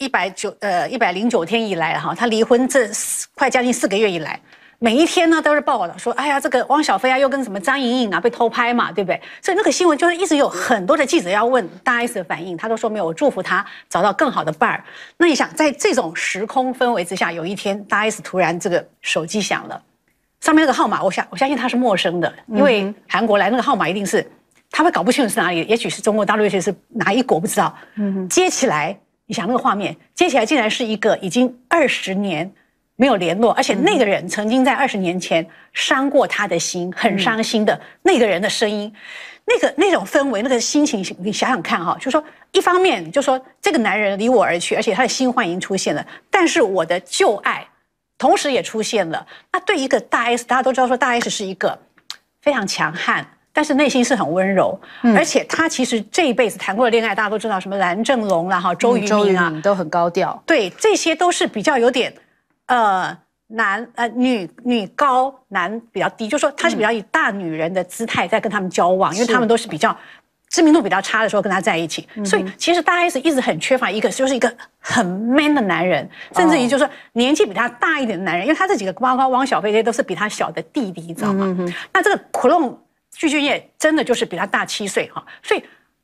109天以来哈，他离婚这快将近4个月以来。每一天呢都是报道说，哎呀，这个汪小菲啊又跟什么张莹莹啊被偷拍嘛，对不对？所以那个新闻就是一直有很多的记者要问大 S 的反应，他都说没有，我祝福他找到更好的伴儿。那你想，在这种时空氛围之下，有一天大 S 突然这个手机响了，上面那个号码，我相信他是陌生的，因为韩国来那个号码一定是他会搞不清楚是哪里，也许是中国大陆，也许是哪一国不知道。接起来，你想那个画面，接起来竟然是一个已经20年。没有联络，而且那个人曾经在20年前伤过他的心，很伤心的那个人的声音，那种氛围，那个心情，你想想看哈，就说一方面就说这个男人离我而去，而且他的新欢已经出现了，但是我的旧爱同时也出现了。那对一个大 S， 大家都知道说大 S 是一个非常强悍，但是内心是很温柔，而且他其实这一辈子谈过的恋爱，大家都知道什么蓝正龙啦、周渝民啊， 都很高调， 对，这些都是比较有点。女高男比较低，就说他是比较以大女人的姿态在跟他们交往，因为他们都是比较知名度比较差的时候跟他在一起，所以其实大 S 一直很缺乏一个就是一个很 man 的男人，甚至于就是说年纪比他大一点的男人，因为他这几个包括汪小菲这些都是比他小的弟弟，你知道吗？那这个苦弄具俊晔真的就是比他大7岁哈，所以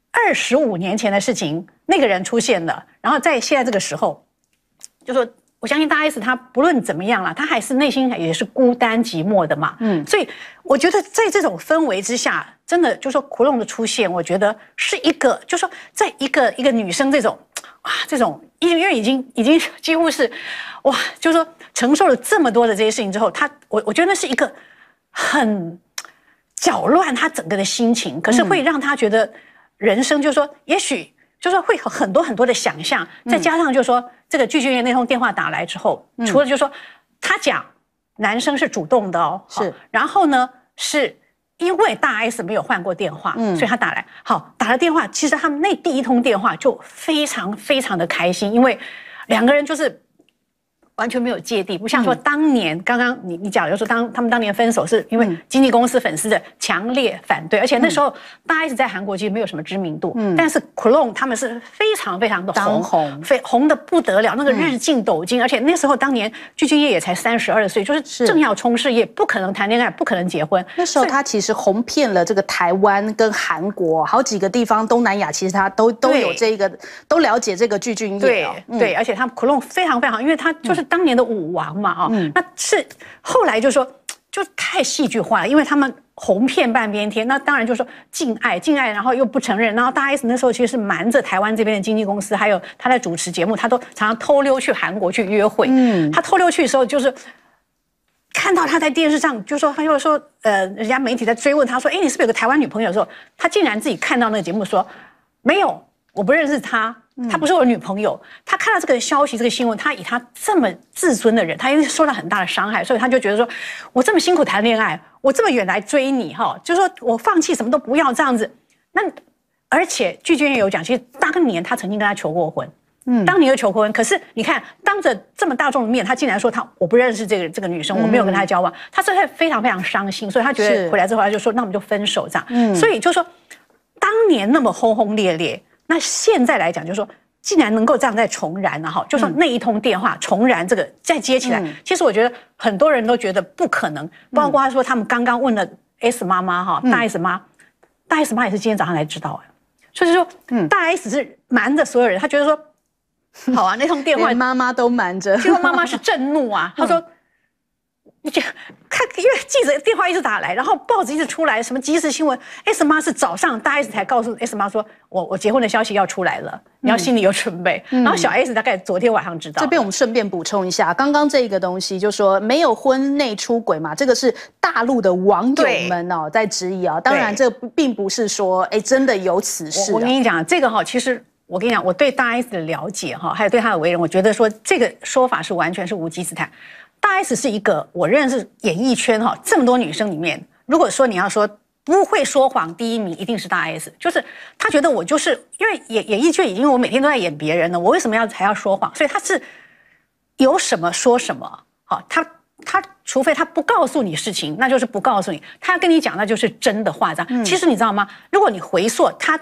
25年前的事情，那个人出现了，然后在现在这个时候，就说。我相信大 S 她不论怎么样啦，她还是内心也是孤单寂寞的嘛。所以我觉得在这种氛围之下，真的就说苦弄的出现，我觉得是一个，就说在一个女生这种这种，因为已经几乎是哇，就说承受了这么多的这些事情之后，我觉得那是一个很搅乱她整个的心情，可是会让她觉得人生就说也许。就是会有很多的想象，再加上就是说这个具俊晔那通电话打来之后，除了就是说他讲男生是主动的哦，是，然后呢是因为大 S 没有换过电话，所以他打来，好打了电话，其实他们那第一通电话就非常的开心，因为2个人就是完全没有芥蒂，不像说当年刚刚你讲的，就是说他们当年分手是因为经纪公司粉丝的强烈反对，而且那时候大 S 在韩国其实没有什么知名度，但是 Klon 他们是非常的红的不得了，那个日进斗金，而且那时候当年具俊晔也才32岁，就是正要冲事业，不可能谈恋爱，不可能结婚。 那时候他其实红遍了这个台湾跟韩国好几个地方，东南亚其实他都有这个都了解这个具俊晔， 对，而且他 Klon 非常好，因为他就是当年的舞王嘛，那是后来就说就太戏剧化了，因为他们红遍半边天，那当然就说禁爱，然后又不承认，然后大 S 那时候其实是瞒着台湾这边的经纪公司，还有他在主持节目，他都常常偷溜去韩国去约会。他偷溜去的时候，就是看到他在电视上，就说他就说人家媒体在追问他说，你是不是有个台湾女朋友的时候，他竟然自己看到那个节目说没有，我不认识他。她不是我的女朋友，他看到这个消息、这个新闻，他以他这么自尊的人，他一定受到很大的伤害，所以他就觉得说，我这么辛苦谈恋爱，我这么远来追你，就是说我放弃什么都不要这样子。那而且具俊晔有讲，其实当年他曾经跟他求过婚，当年就求过婚，可是你看当着这么大众的面，他竟然说我不认识这个女生，我没有跟她交往，他是非常伤心，所以他觉得回来之后他就说，那我们就分手这样。所以就说当年那么轰轰烈烈。那现在来讲，就是说，竟然能够这样再重燃了就说那一通电话重燃这个再接起来，其实我觉得很多人都觉得不可能，包括说他们刚刚问了 S 妈妈大 S 妈，大 S 妈也是今天早上才知道所以说大 S 是瞒着所有人，他觉得说，好啊，那通电话妈妈都瞒着， 结果妈妈是震怒啊，她说。他因为记者电话一直打来，然后报纸一直出来，什么即时新闻 ，S 妈是早上大 S 才告诉 S 妈说，我结婚的消息要出来了，你要心里有准备。然后小 S 大概昨天晚上知道。 这边我们顺便补充一下，刚刚这个东西就说没有婚内出轨嘛，这个是大陆的网友们在质疑当然这并不是说真的有此事。 我跟你讲，这个其实我跟你讲，我对大 S 的了解还有对她的为人，我觉得说这个说法是完全是无稽之谈。大 S 是一个我认识演艺圈这么多女生里面，如果说你要说不会说谎第一名，一定是大 S。就是她觉得我就是因为演艺圈已经我每天都在演别人了，我为什么还要说谎？所以她是有什么说什么。她除非她不告诉你事情，那就是不告诉你；她跟你讲，那就是真的话。这样，其实你知道吗？如果你回溯她在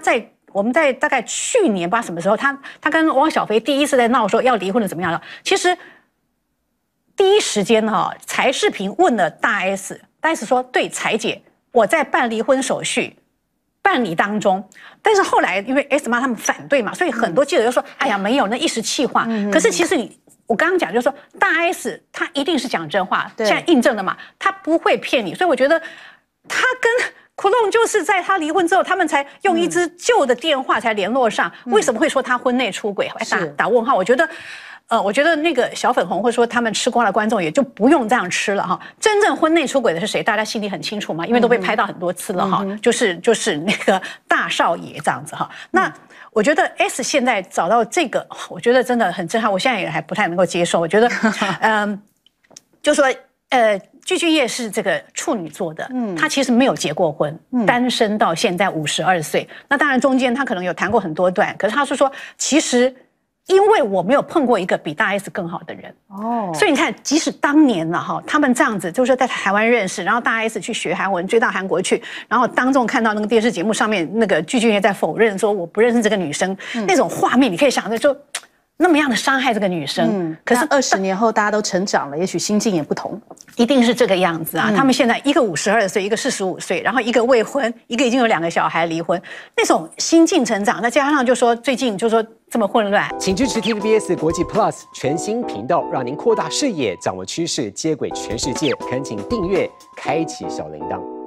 我们在大概去年不知道什么时候，他跟汪小菲第一次在闹说要离婚的怎么样了？其实第一时间柴智屏问了大 S， 大 S 说对，柴姐，我在办离婚手续。办理当中，但是后来因为 S 妈他们反对嘛，所以很多记者就说：“哎呀，没有，那一时气话。”可是其实我刚刚讲就是说，大 S 她一定是讲真话，现在印证了嘛，她不会骗你，所以我觉得她跟库隆就是在她离婚之后，他们才用一支旧的电话才联络上。为什么会说她婚内出轨？打问号。我觉得那个小粉红或者说他们吃瓜的观众也就不用这样吃了哈。真正婚内出轨的是谁？大家心里很清楚嘛，因为都被拍到很多次了哈。就是那个大少爷这样子哈。那我觉得 S 现在找到这个，我觉得真的很震撼。我现在也还不太能够接受。我觉得，就说具俊晔是这个处女座的，他其实没有结过婚，单身到现在52岁。那当然中间他可能有谈过很多段，可是他是说其实。因为我没有碰过一个比大 S 更好的人所以你看，即使当年了他们这样子，就是在台湾认识，然后大 S 去学韩文，追到韩国去，然后当众看到那个电视节目上面那个具俊晔在否认说我不认识这个女生，那种画面，你可以想着就那么样的伤害这个女生。 可是20年后大家都成长了，也许心境也不同， 一定是这个样子啊。他们现在一个52岁，一个45岁，然后一个未婚，一个已经有2个小孩离婚，那种心境成长，再加上就说最近就说。这么混乱， 请支持 TVBS 国际 Plus 全新频道，让您扩大视野，掌握趋势，接轨全世界。恳请订阅，开启小铃铛。